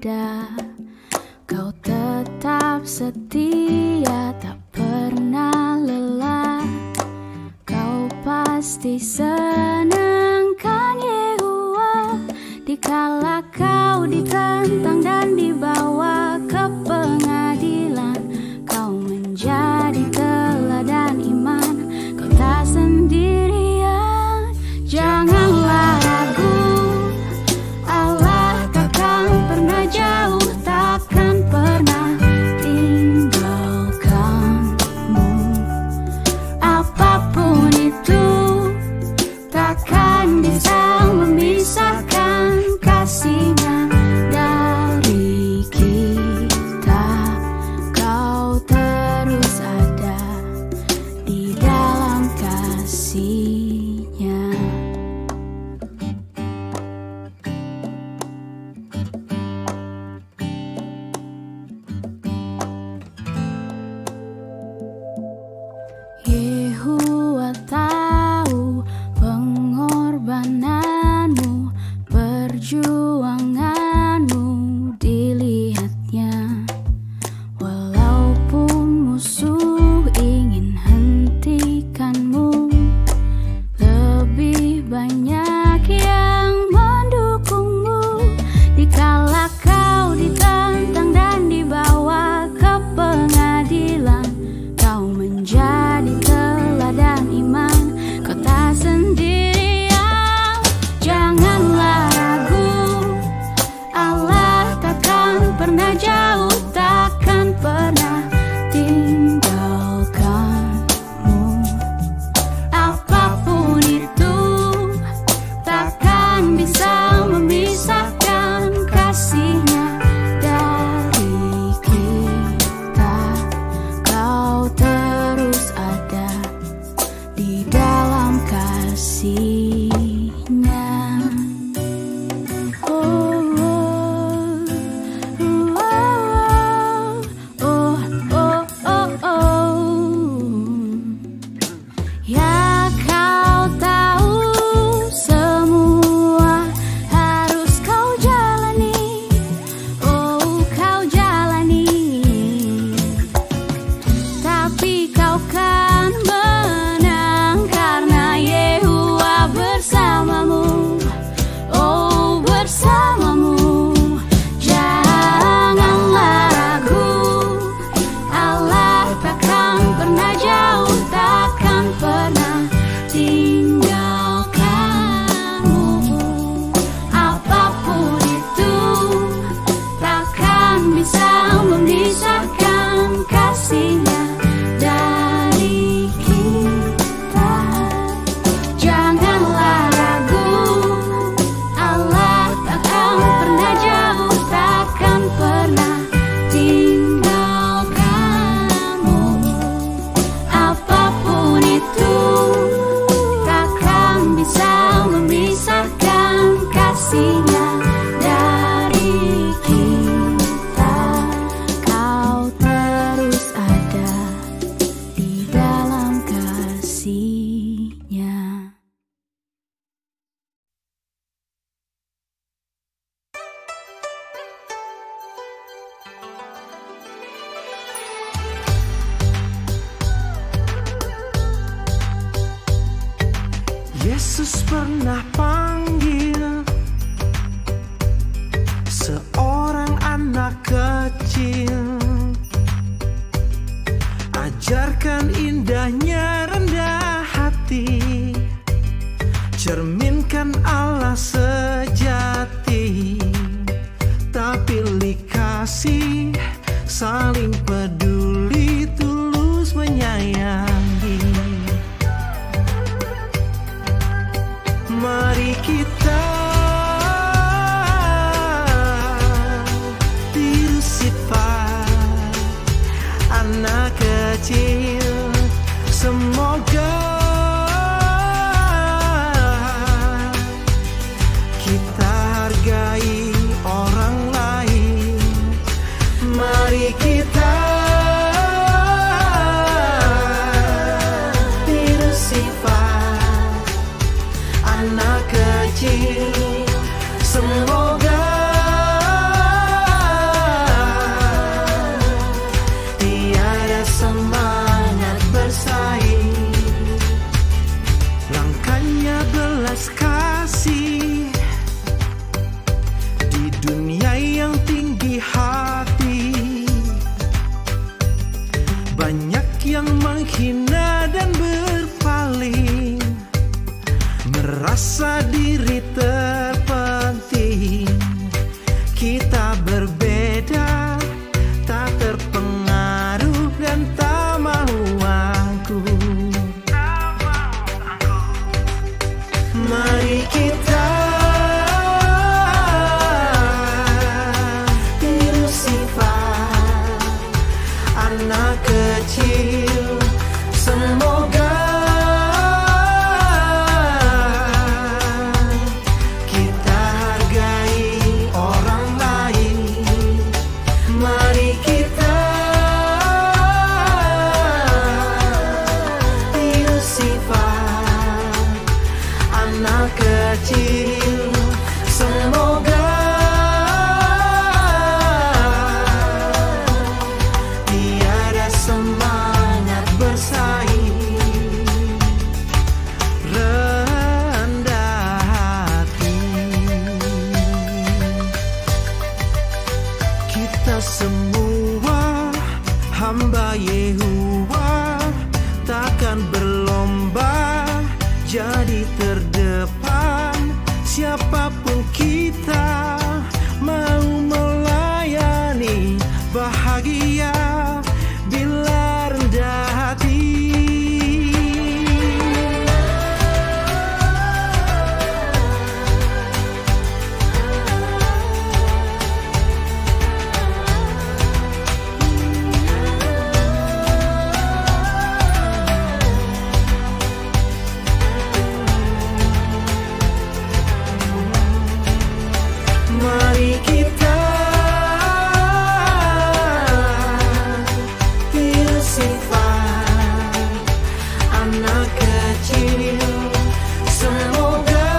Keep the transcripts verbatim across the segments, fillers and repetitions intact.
ada. Kau tetap setia, tak pernah lelah. Kau pasti senangkan Yehuwa dikala kau ditantang dan dibawa ke pengadilan. Kau menjadi teladan iman, kau tak sendirian. Janganlah ragu, Allah takkan pernah jauh, takkan pernah tinggalkanmu. Apapun itu takkan bisa memisahkan kasih-Nya dari kita. Kau terus ada di dalam kasih-Nya. Yehuwa tahu pengorbananmu, perjuanganmu dilihatnya. Walaupun musuh ingin hentikanmu, lebih banyak yang mendukungmu. Dikala kau ditantang dan dibawa ke pengadilan, kau menjadi teladan iman, kau tak sendirian. Janganlah ragu, Allah takkan pernah jauh, takkan pernah tinggalkanmu. Apapun itu takkan bisa memisahkan kasih-Nya dari kita. Kau terus ada di dalam kasih-Nya. Oh, oh, oh, oh, oh, oh. Ya kau tahu semua harus kau jalani, oh kau jalani. Tapi kau kan menang karena Yehuwa bersamamu, oh bersamamu. Janganlah ragu, Allah takkan pernah jauh, takkan pernah tinggalkanmu. Apapun itu takkan bisa memisahkan kasih-Nya dari kita. Janganlah ragu, Allah takkan pernah jauh, takkan pernah tinggalkanmu. Apapun itu takkan bisa memisahkan kasih-Nya dari kita. Kau terus ada di dalam kasih-Nya. Yesus pernah panggil seorang anak kecil, ajarkan indahnya rendah hati, cerminkan Allah sejati. Tak pilih kasih, saling peduli, tulus menyayangi. Mari kita tiru sifat anak kecil. Semoga kita hargai orang lain. Mari kita tiru sifat anak kecil. Semoga belas kasih di dunia yang tinggi hati. Banyak yang menghina dan berpaling, merasa diri terpenting. Kita berbeda, tak terpengaruh dan tak mau angkuh. Mari kita tiru sifat anak kecil. Semoga kita hargai orang lain. Mari kita tiru sifat anak kecil. Semoga tiada semangat bersaing, rendah hati. Kita semua hamba Yehuwa, takkan berlomba jadi terdepan. Siapapun kita mau melayani, bahagia bila rendah hati. Mari kita tiru sifat anak kecil. Semoga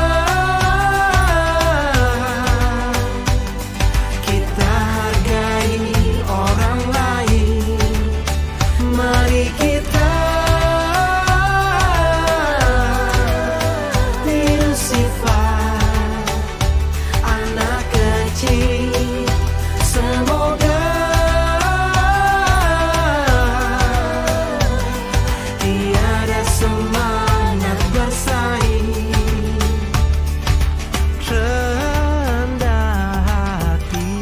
kita hargai orang lain. Mari kita tiru sifat anak kecil. Semoga tiada semangat bersaing, rendah hati.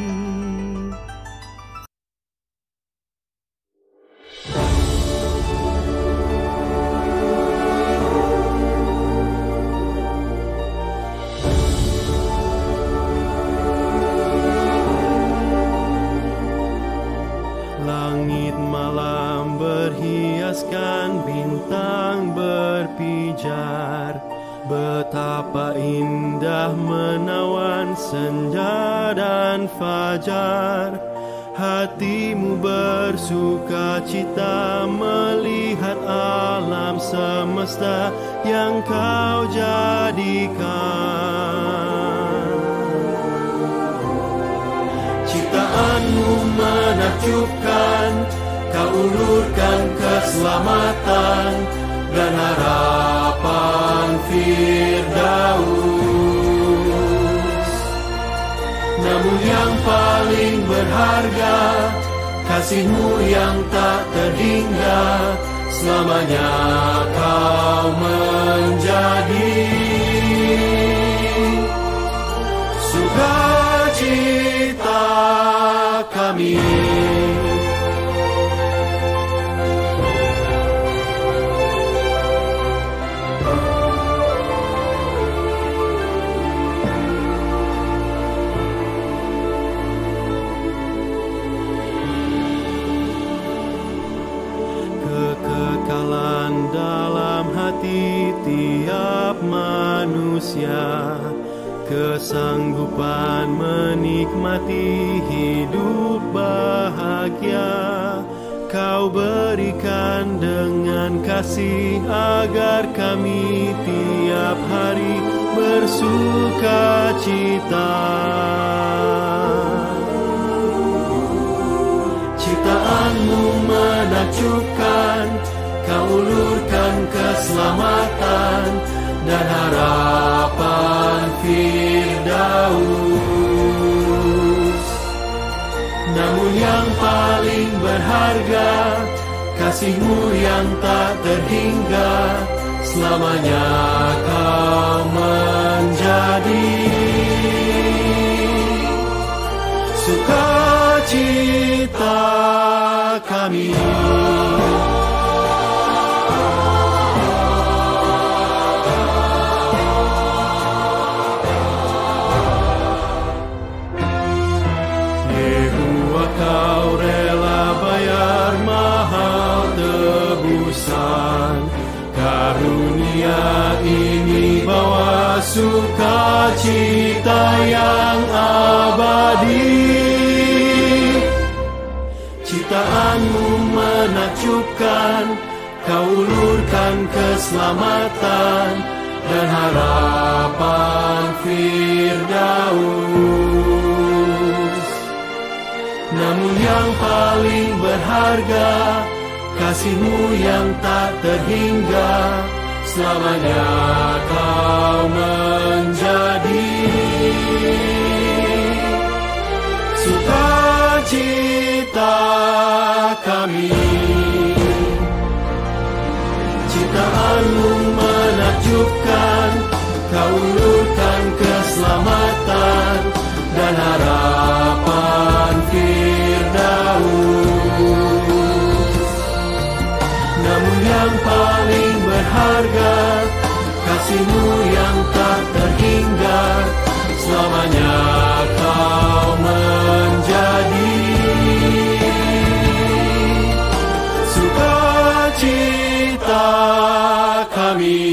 Langit malam berhiaskan bintang berpijar. Betapa indah menawan senja dan fajar. Hatimu bersuka cita melihat alam semesta yang kau jadikan. Ciptaanmu menakjubkan, kau ulurkan keselamatan dan harapan Firdaus. Namun yang paling berharga, kasih-Mu yang tak terhingga, selamanya kau menjadi sukacita kami. Kekekalan dalam hati tiap manusia, kesanggupan menikmati hidup bahagia, Kau berikan dengan kasih agar kami tiap hari bersuka cita. Ciptaanmu menakjubkan, Kau ulurkan keselamatan dan harapan Firdaus. Namun yang paling berharga, kasih-Mu yang tak terhingga, selamanya Kau menjadi sukacita kami. Yehuwa, Kau rela bayar mahal tebusan. Karunia ini bawa sukacita yang abadi. Ciptaan-Mu menakjubkan, Kau ulurkan keselamatan dan harapan Firdaus. Namun yang paling berharga, kasih-Mu yang tak terhingga, selamanya Kau menjadi sukacita kami. Ciptaan-Mu menakjubkan, Kau ulurkan keselamatan dan harapan Firdaus. Namun yang paling berharga, kasih-Mu yang tak terhingga, selamanya Kau menjadi sukacita kami.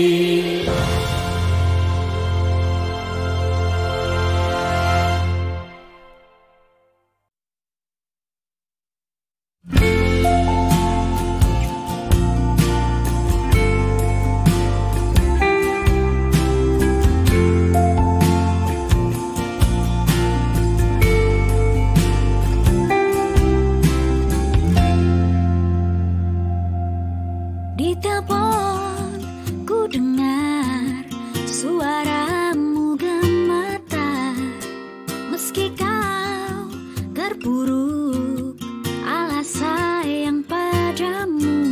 Di telepon ku dengar suaramu gemetar, meski kau terpuruk alas sayang padamu.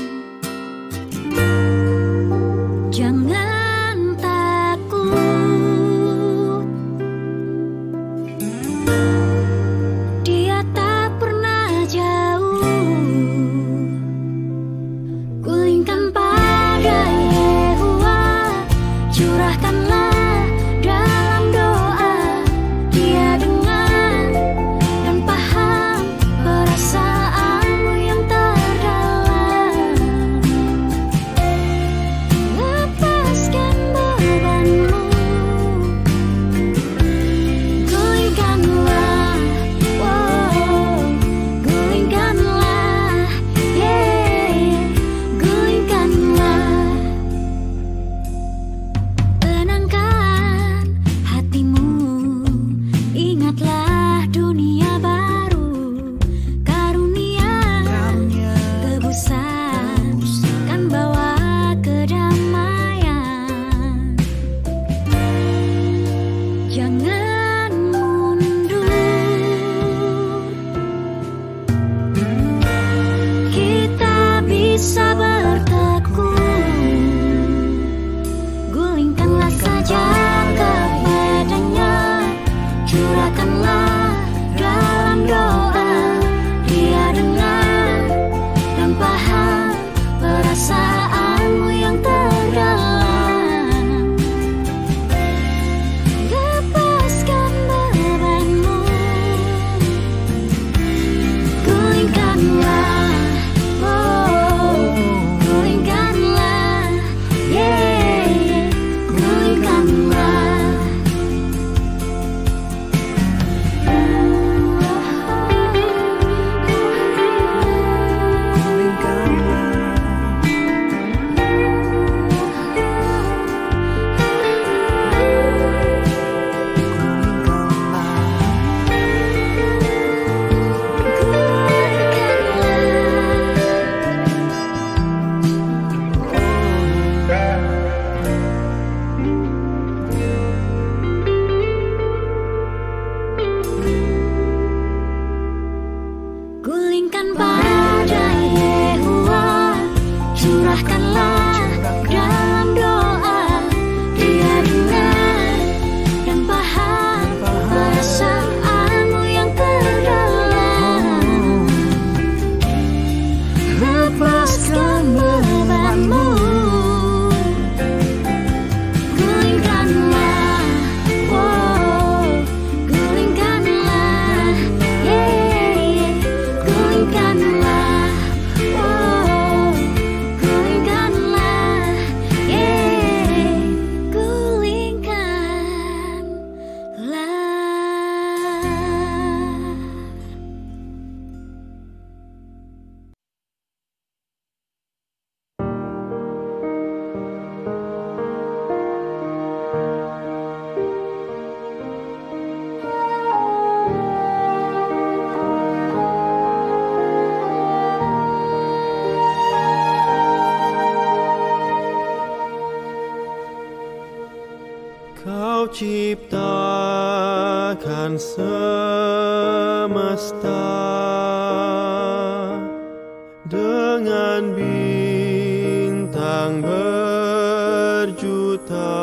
Jangan takut, Dia tak pernah jauh. Gulingkan pada Yehuwa, curahkanlah dalam doa. Dia dengar dan paham Kau ciptakan semesta dengan bintang berjuta.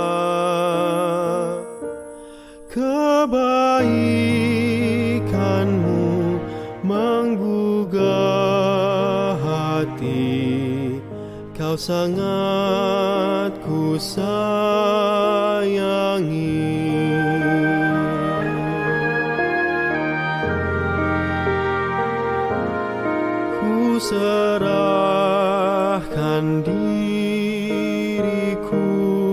Kebaikanmu menggugah hati, Kau sangat ku sayangi. Ku serahkan diriku,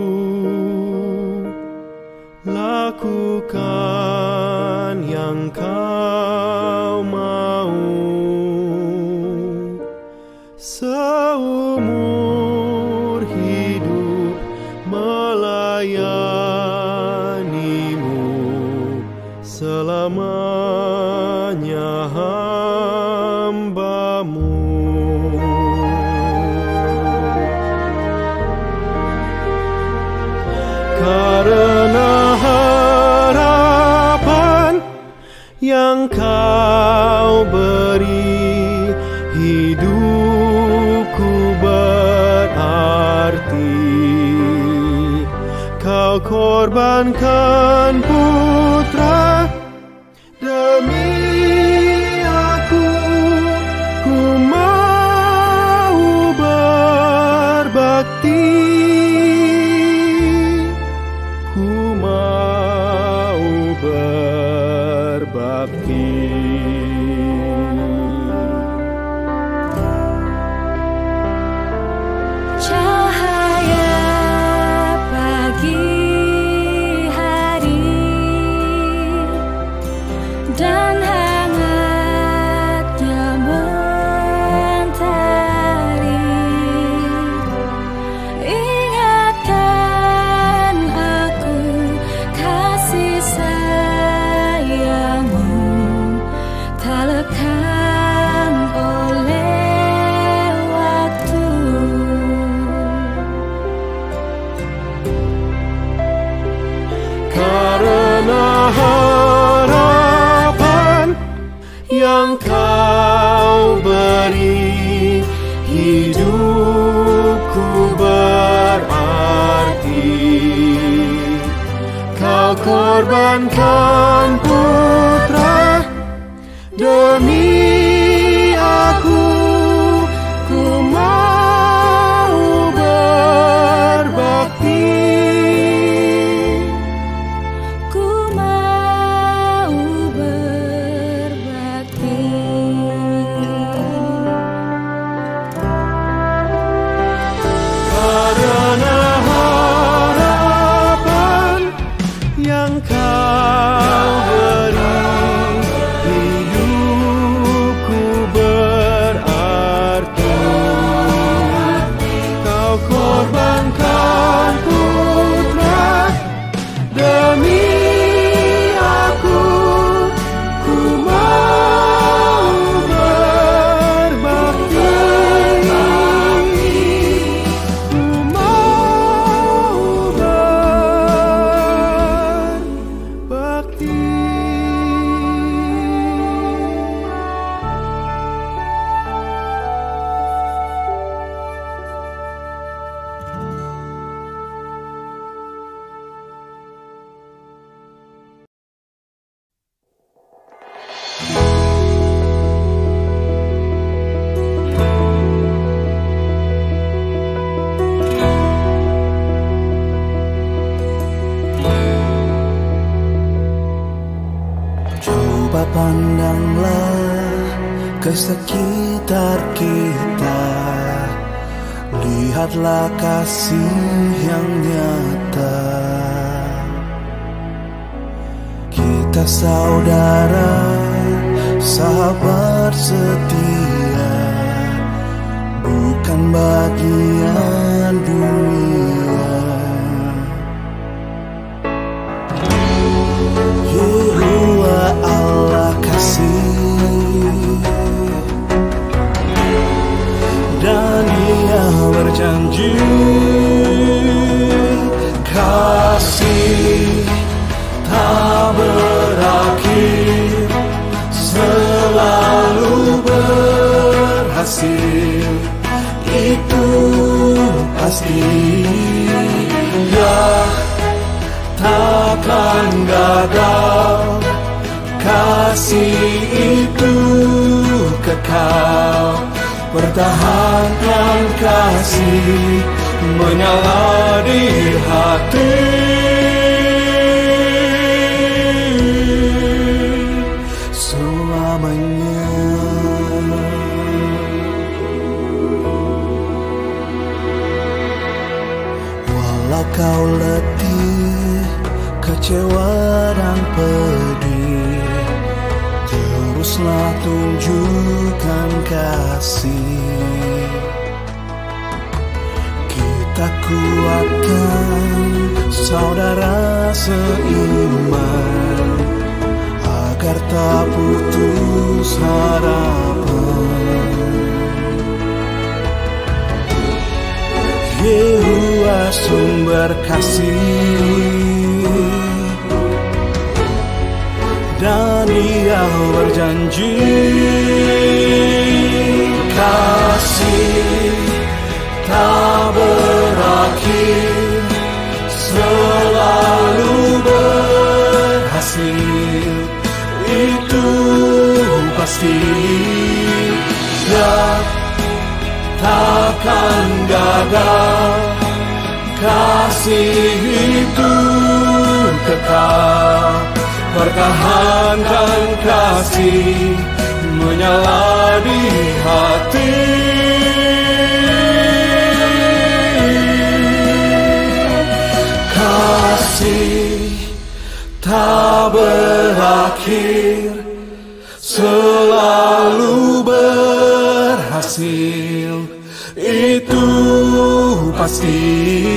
lakukan yang Kau mau. Seumur hidup melayanimu, selamanya hamba-Mu. Karena harapan yang Kau beri, hidupku berarti. Kau korbankan putra demi aku, ku mau berbakti, ku mau berbakti. Harapan yang Kau beri, hidupku berarti. Kau korbankan putra demi aku, ku mau berbakti. Yang Kau sekitar kita, lihatlah kasih yang nyata. Kita saudara, sahabat setia, bukan bagian dunia. Yehovah Allah kasih, dan Ia berjanji kasih tak berakhir, selalu berhasil, itu pasti. Ya, takkan gagal, kasih itu kekal. Pertahankan kasih menyala di hati selamanya. Walau kau letih, kecewa dan pedih, teruslah tunjukkan kasih. Kita kuatkan saudara seiman, agar tak putus harapan. Yehovah sumber kasih, dan Ia berjanji kasih tak berakhir, selalu berhasil, itu pasti. Ya, takkan gagal, kasih itu kekal. Pertahankan kasih menyala di hati kasih tak berakhir, selalu berhasil, itu pasti.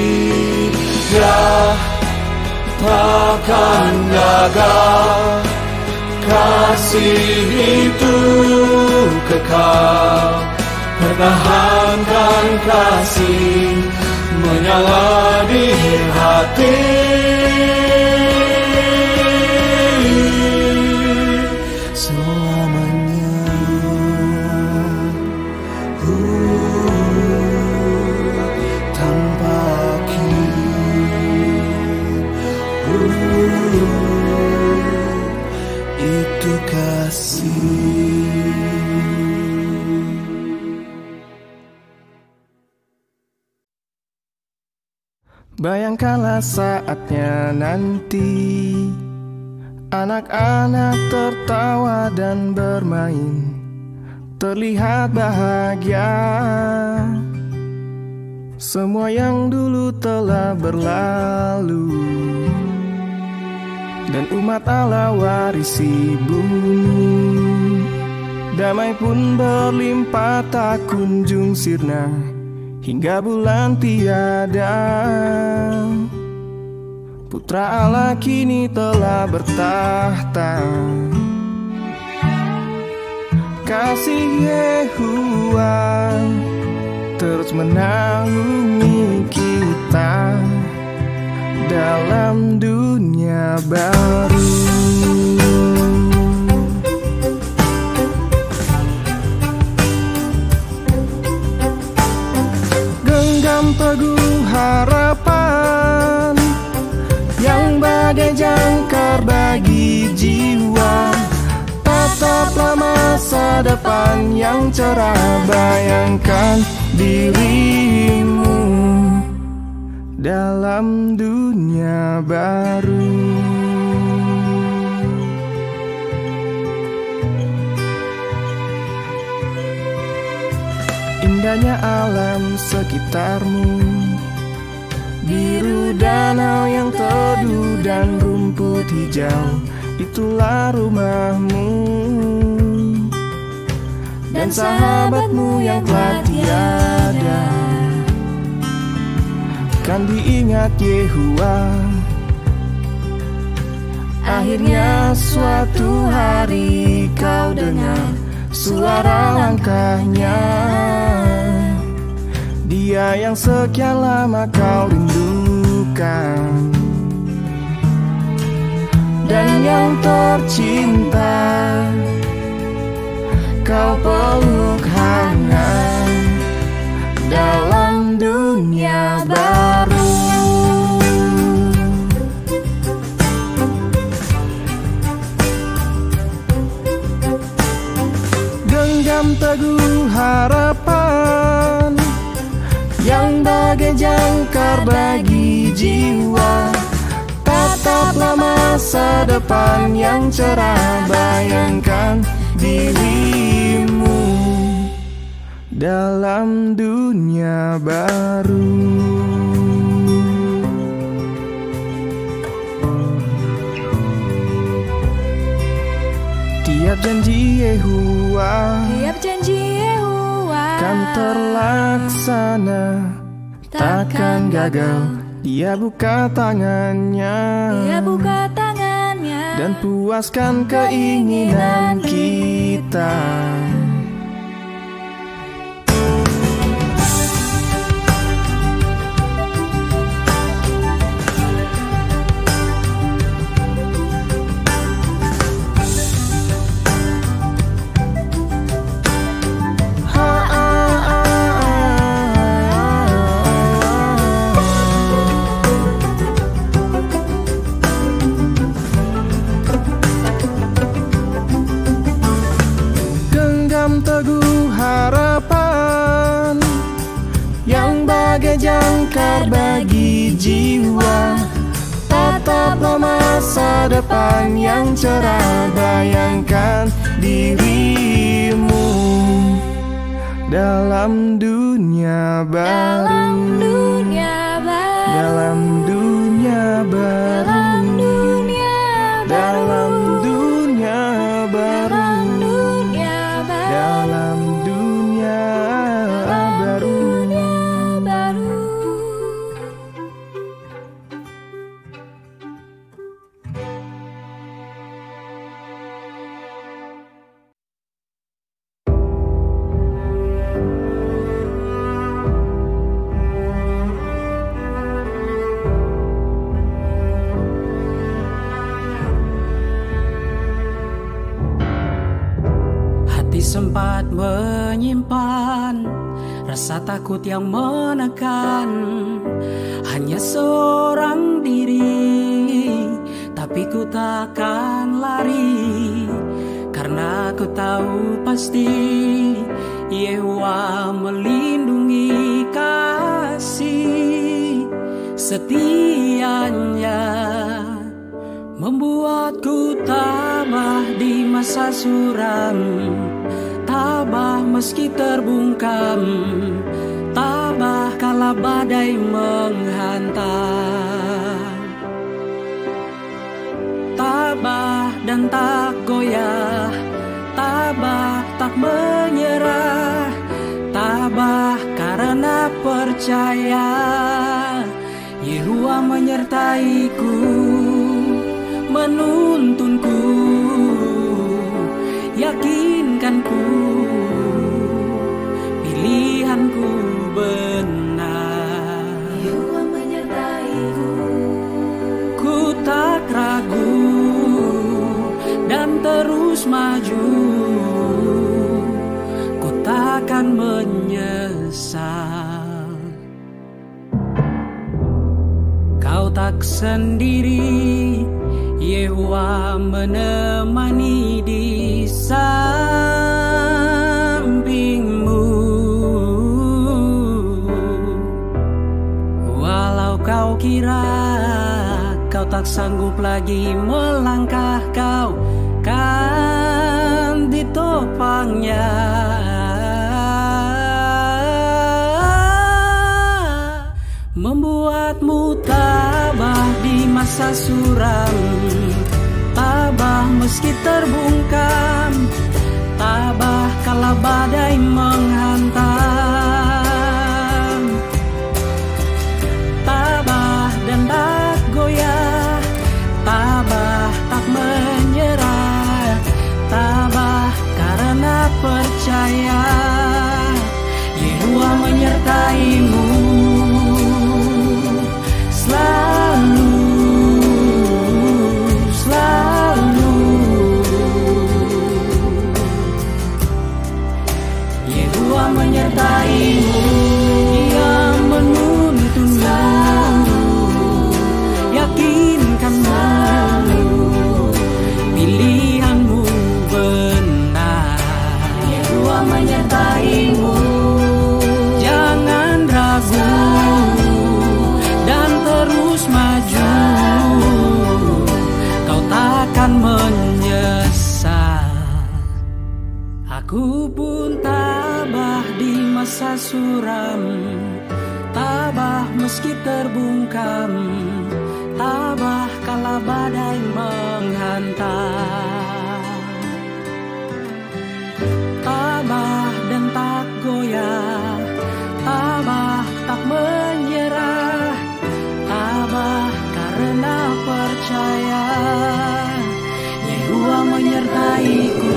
Ya, takkan gagal, kasih itu kekal. Pertahankan kasih menyala di hati selamanya. uh, Tanpa akhir, itu kasih. Bayangkanlah saatnya nanti, anak-anak tertawa dan bermain, terlihat bahagia. Semua yang dulu telah berlalu, dan umat Allah warisi bumi. Damai pun berlimpah tak kunjung sirna, hingga bulan tiada. Putra Allah kini telah bertahta, kasih Yehovah terus menaungi kita dalam dunia baru. Genggam teguh harapan yang bagai jangkar bagi jiwa. Tataplah masa depan yang cerah, bayangkan dirimu dalam dunia baru. indahnya alam sekitarmu, biru danau yang teduh dan rumput hijau, itulah rumahmu. Dan sahabatmu yang telah tiada, kan diingat Yehuwa. Akhirnya suatu hari kau dengar suara langkahnya, dia yang sekian lama kau rindukan. Dan yang tercinta kau peluk hangat dalam dunia baru. Genggam teguh harapan yang bagai jangkar bagi jiwa. Tataplah masa depan yang cerah, bayangkan dirimu dalam dunia baru. Tiap janji Yehuwa, tiap janji Yehuwa kan terlaksana, takkan gagal. Dia buka tangannya, dia buka tangannya dan puaskan keinginan kita. Teguh harapan yang bagai jangkar bagi jiwa. Tataplah masa depan yang cerah, bayangkan dirimu dalam dunia baru. Dalam dunia baru, Dalam dunia baru, dalam dunia baru, dalam dunia baru, dalam dunia baru. Sempat menyimpan rasa takut yang menekan, hanya seorang diri, tapi ku takkan lari, karena ku tahu pasti Yehuwa melindungi kasih setianya, membuatku tabah di masa suram. Tabah meski terbungkam, tabah kala badai menghantam, tabah dan tak goyah, tabah tak menyerah, tabah karena percaya Yehuwa menyertaiku, menuntunku, yakinkanku, pilihanku benar. Yehuwa menyertaiku, ku tak ragu dan terus maju, ku takkan menyesal. Kau tak sendiri, Yehuwa menemani di sampingmu. Walau kau kira kau tak sanggup lagi melangkah, kau kan ditopangnya. Buatmu tabah di masa suram, tabah meski terbungkam, tabah kala badai menghantam, tabah dan tak goyah, tabah tak menyerah, tabah karena percaya Yehuwa menyertaimu selalu, selalu. Yehuwa menyertaimu, Dia menuntunmu, yakinkanmu, pilihanmu benar. Yehuwa menyertaimu, jangan ragu dan terus maju, kau takkan menyesal. Aku pun tabah di masa suram, tabah meski terbungkam, tabah kala badai menghantam, tabah dan tak goyah, tabah tak menyerah, tabah karena percaya Yehuwa menyertaiku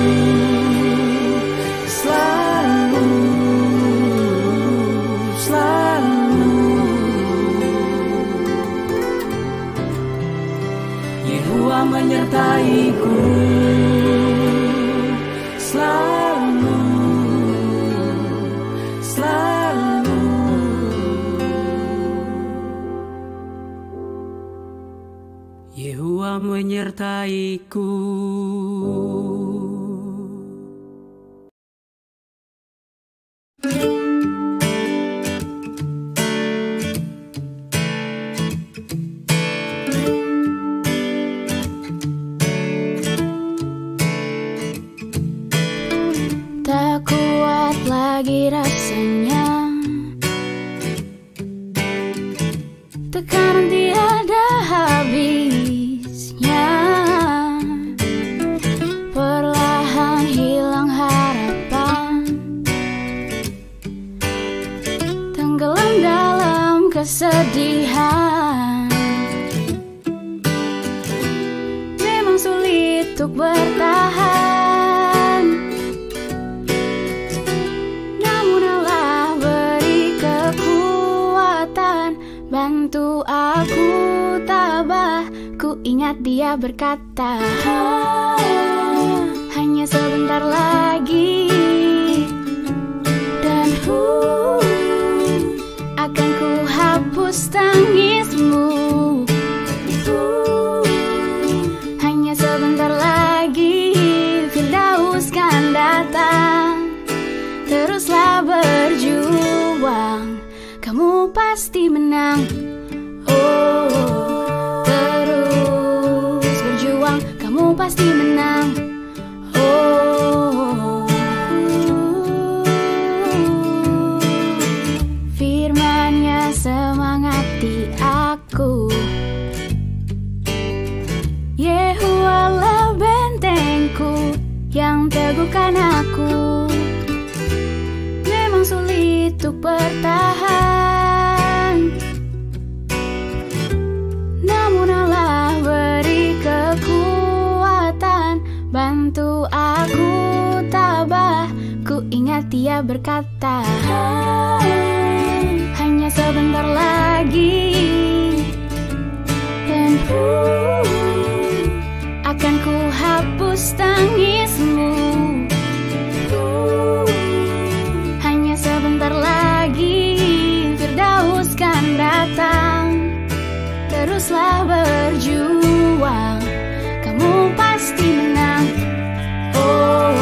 selalu, selalu. Yehuwa menyertaiku selalu, selalu. Yehuwa menyertaiku. Tak kuat lagi rasanya, tekanan tiada habisnya, perlahan hilang harapan, tenggelam dalam kesedihan. Memang sulit untuk bertahan, namun Allah beri kekuatan, bantu aku tabah. Ku ingat Dia berkata, hanya sebentar lagi, dan uh, akan ku hapus tangismu. Uh, hanya sebentar lagi, Firdaus kan datang. Teruslah berjuang, kamu pasti menang. Oh, terus berjuang, kamu pasti menang. Oh, firman-Nya semangati aku. Yehuwalah bentengku yang teguhkan aku. Memang sulit untuk bertahan, namun Allah beri kekuatan, bantu aku tabah. Ku ingat Dia berkata, hanya sebentar lagi, dan uh, akan ku hapus tangismu. Uh, hanya sebentar lagi, Firdaus kan datang. Teruslah berjuang, kamu pasti menang. Oh,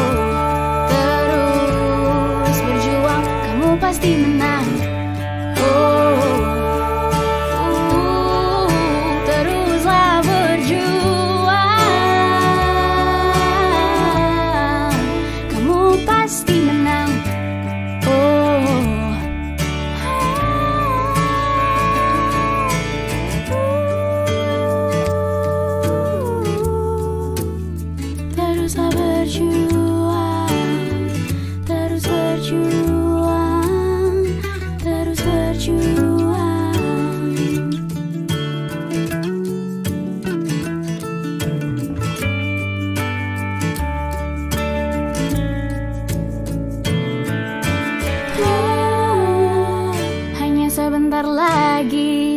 terus berjuang, kamu pasti menang. Oh, uh, teruslah berjuang, kamu pasti menang. Oh, lagi.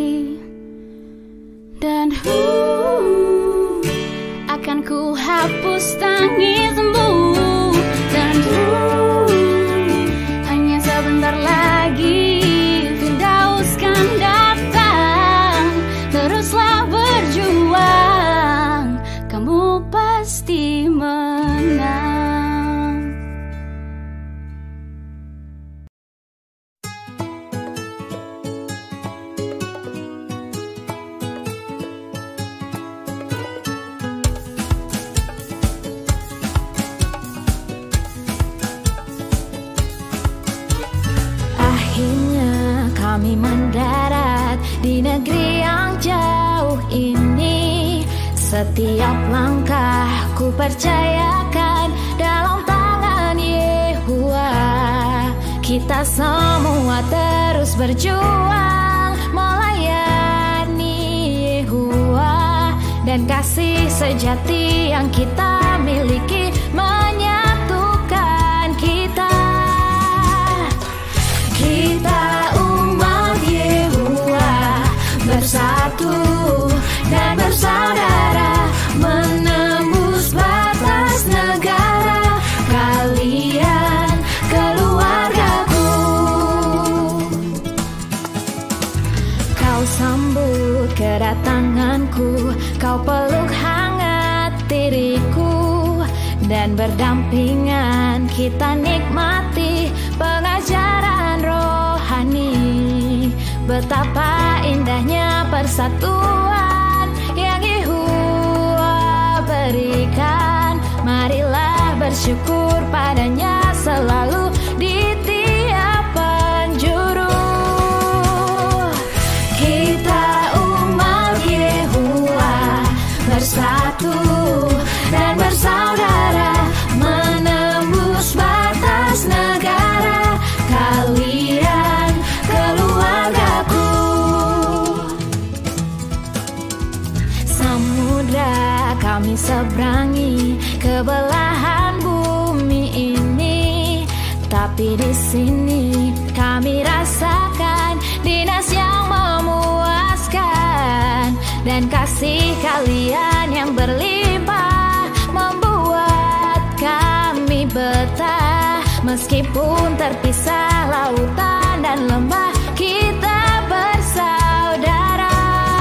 Dan uh, akan ku hapus tangismu. Dan uh, hanya sebentar lagi Firdaus kan datang. Teruslah berjuang, kamu pasti menang. Kami mendarat di negeri yang jauh ini. Setiap langkah ku percayakan dalam tangan Yehuwa. Kita semua terus berjuang melayani Yehuwa. Dan kasih sejati yang kita miliki menyatukan kita. Kita bersatu dan bersaudara menembus batas negara. Kalian keluargaku, kau sambut kedatanganku, kau peluk hangat diriku, dan berdampingan kita nikmati pengajaran rohani. Betapa indahnya persatuan yang Yehuwa berikan. Marilah bersyukur padanya selalu di tiap penjuru. Kita umat Yehuwa bersatu dan bersaudara menembus batas negara. Kalian keluargaku, samudra kami seberangi ke belahan bumi ini, tapi di sini kami rasakan dinas yang memuaskan, dan kasih kalian yang berlimpah membuat kami betah. Meskipun terpisah lautan dan lembah, kita bersaudara.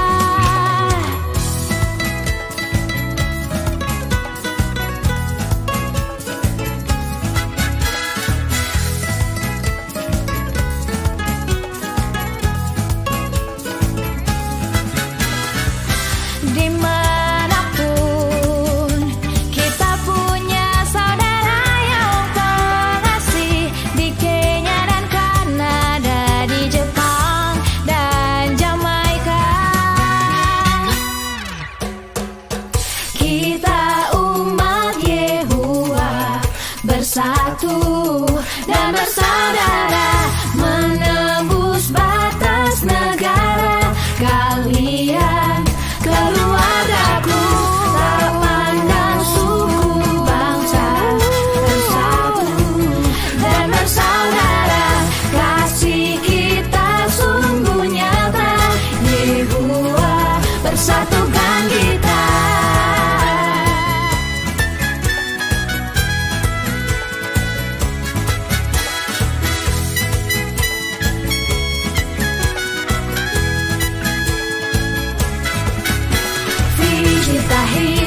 Dimanapun kita punya saudara yang pengasih, di Kenya dan Kanada, di Jepang dan Jamaika. Kita umat Yehuwa bersatu dan bersaudara menembus batas negara. Kalian keluargaku, tak pandang suku bangsa, bersatu dan bersaudara. Kasih kita sungguh nyata. Yehuwa bersatukan kita. Tahir